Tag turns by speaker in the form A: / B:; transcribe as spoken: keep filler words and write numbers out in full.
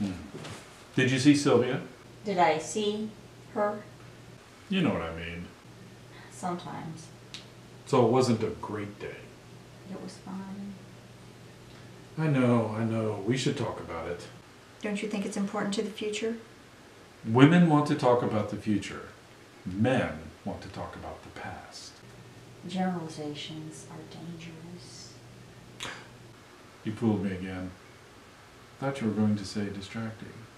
A: Hmm. Did you see Sylvia?
B: Did I see her?
A: You know what I mean.
B: Sometimes.
A: So it wasn't a great day.
B: It was fine.
A: I know, I know. We should talk about it.
C: Don't you think it's important to the future?
A: Women want to talk about the future. Men want to talk about the past.
B: Generalizations are dangerous.
A: You fooled me again. Thought you were going to say distracting.